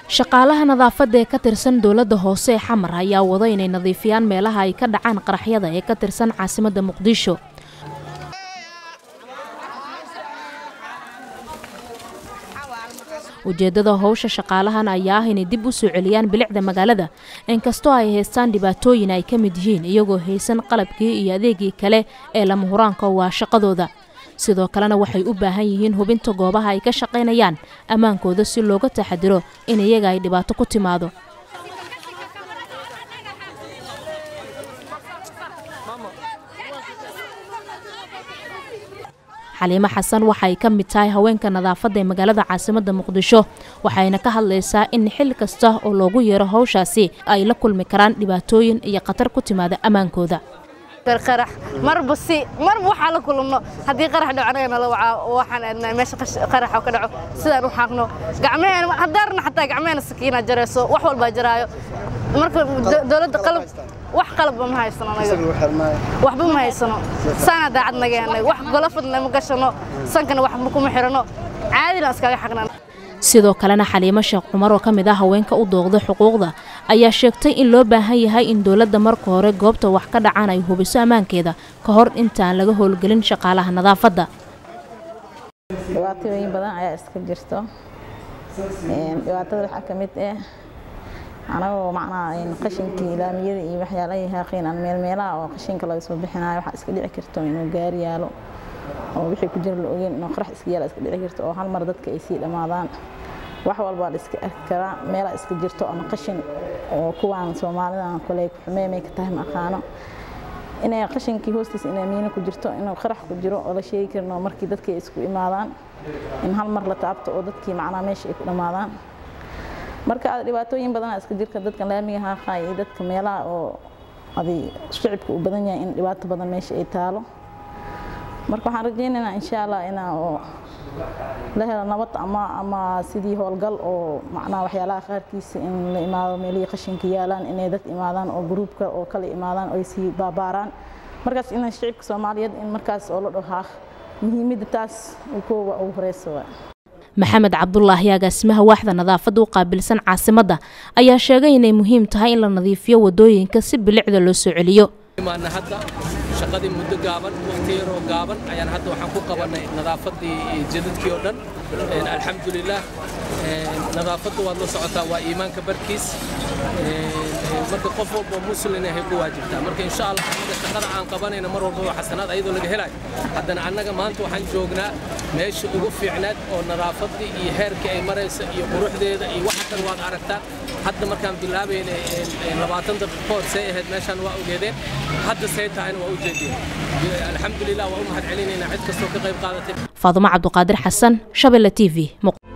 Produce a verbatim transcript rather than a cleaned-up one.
shaqaalaha nadaafadda ee ka tirsan dowladda hoose ee Xamar ayaa wada inay nadiifiyaan meelaha ay ka dhacaan qaraxyada ee ka tirsan caasimadda Muqdisho. ujeedada hawsha shaqaalahan ayaa ah inay dib u soo celiyaan bilicda magaalada inkastoo ay haystaan dhibaatooyin ay ka mid yihiin iyagoo haysan qalabkii iyo adeegii kale ee lama huraanka waa shaqadooda. sidoo kalena waxay u baahan yihiin hubinta goobaha ay ka shaqaynayaan ammaankooda si looga taxadiro in iyaga ay dhibaato ku timaado. Xaliima Xasan waxay ka mid tahay haweenka nadaafadda ee magaalada caasimadda Muqdisho waxayna ka hadlaysaa in xil kasta oo loogu yeero hawshaasi ay la kulmi karaan dhibaatooyin iyo khatar ku timaada ammaankooda. qarax marba si marba waxa la kulmo hadii qarax dhacayna la waca waxaan aadnaa meesha qarax ka dhaco sidaan u xaqno gacmeen hadarna xataa gacmeen sakiina jarayso wax walba jaraayo marka dawladda qalab wax qalab ma haysano anaga waxba ma haysano sana daacad naga yahay wax golofadna ma gashano sankana wax ma kuma xirano caadi la iskaga xaqnaan. sidoo kalena Xaliima Sheekh Cumar oo kamid ah haweenka u doogda xuquuqda ayaa sheegtay in loo baahan yahay in dawladda marka hore goobta wax ka dhacaan ay hubiso ammaankeeda ka hor intaan laga howlgelin shaqaalaha nadaafadda. dhibaatooyin badan ayaa iska jirto een dhibaatada waxa kamid ah anagoo macnaa in qashinka ilaamiyada iyo waxyaalaha yaaqeen aan meel meelaha oo qashinka laga soo bixinayo waxa iska dhici karto inuu gaari yaalo oo wixii ku jira la ogeyn inuu qarax iska yaala iska dhici karto oo hal mar dadka ay sii dhamaadaan wax walba la iska arki karaa meel iska jirto ama qashin oo kuwaan Soomaalida kale ku xumeemay ka tahay maqaano inay qashinkii hoostiisa inay miina ku jirto inuu qarax ku jiro oo la sheegi karno markii dadka isku imaadaan in hal mar la taabto oo dadkii macnaa meesha ay ku dhamaadaan. marka dhibaatooyin badan iska jirka dadka laamiga ha qaay dadka meelaha oo adi shicibku u badan yahay in dhibaato badan meesha ay taalo. marka waxaan rajaynaynaa insha Allah inaa oo la helo nabad ama ama sidii howlgal oo macnaa waxyaalaha qaarkiisa in la imaado meelihii qashinka yaalaan inay dad imaadaan oo groupka oo kala imaadaan oo si baabaaraan markaas in shicibka Soomaaliyeed in markaas oo la dhahaa muhiimada taas uu ku horeyso. Maxamed Cabdullaahi agaasimaha waaxda nadaafadda u qaabilsan caasimadda ayaa sheegay inay muhiim tahay in la nadiifiyo wadooyinka si bilicda loo soo celiyo. maana hadda shaqadii muddo gaaban waqti yar oo gaaban ayaan hadda waxaan ku qabanay nadaafadii jadadkii oo dhan alxamdulillah nadaafaddu waa la socotaa waa iimaanka barkiis marka qof walba muslim ah ku waajibtaa marka insha Allah shaqada aan qabanayna mar walba waa xasanaad ayadoo laga helayo haddana annaga maanta waxaan joognaa meesha ugu fiicnaad oo nadaafadii iyo heerkii ay marayso iyo quruxdeeda iyo waxa kan waad aragtaa hadda markaan bilaabeynay labaatan daqiiqo say ahayd meeshan waa ogeedeen hadda say tahay waa u jeedin alxamdulillah waa u mahad celinayna cid kastoo ka qayb qaadatay. Faaduma Cabduqaadir Xasan Shabelle T V.